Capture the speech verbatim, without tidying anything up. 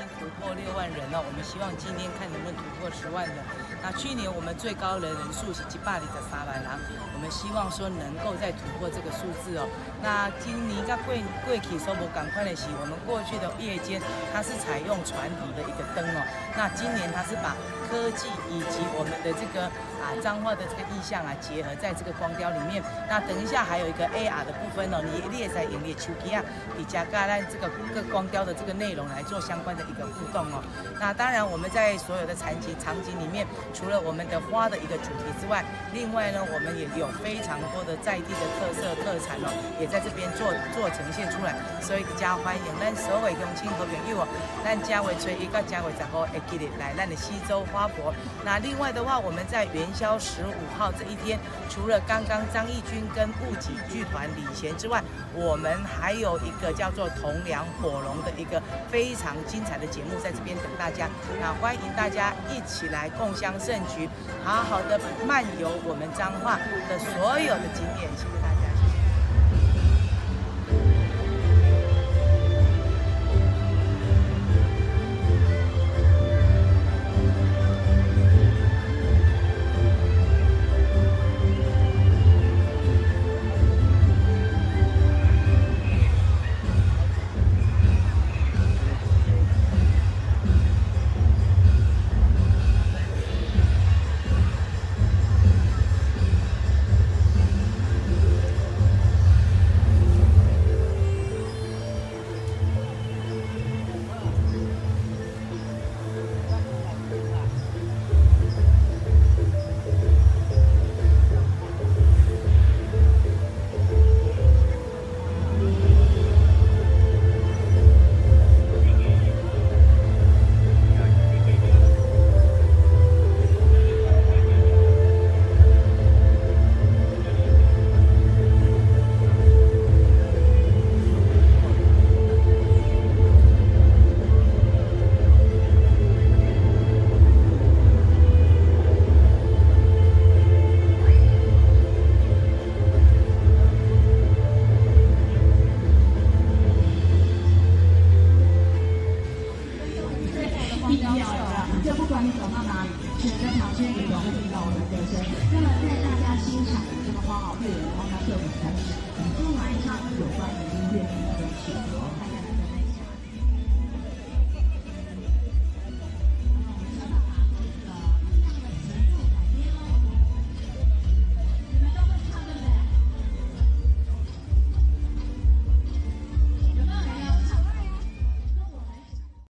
经突破六万人了，我们希望今年看能不能突破十万人。那去年我们最高的人数是一百二十三万人，我们希望说能够再突破这个数字哦。那今年在过过去所无赶快的是，我们过去的夜间它是采用船体的一个灯哦，那今年它是把科技以及我们的这个啊彰化的这个意象啊结合在这个光雕里面。那等一下还有一个 A R 的部分哦，你列在眼列手机啊，以加加咱这个各光雕的这个内容来做相关的一个互动哦。那当然我们在所有的场景场景里面，除了我们的花的一个主题之外，另外呢我们也有非常多的在地的特色特产哦，也在这边做做呈现出来，所以加欢迎咱所有乡亲好朋友哦，咱加为初一到加为十号会记得来咱的西洲花博。那另外的话，我们在元宵十五号这一天，除了刚刚张义军跟雾己剧团礼贤之外，我们还有一个叫做铜梁火龙的一个非常精彩的节目在这边等大家。那欢迎大家一起来共襄盛举，好好的漫游我们彰化的所有的景点。谢谢大家。 就不管你走到哪里，选择条件也都会听到我们的歌声。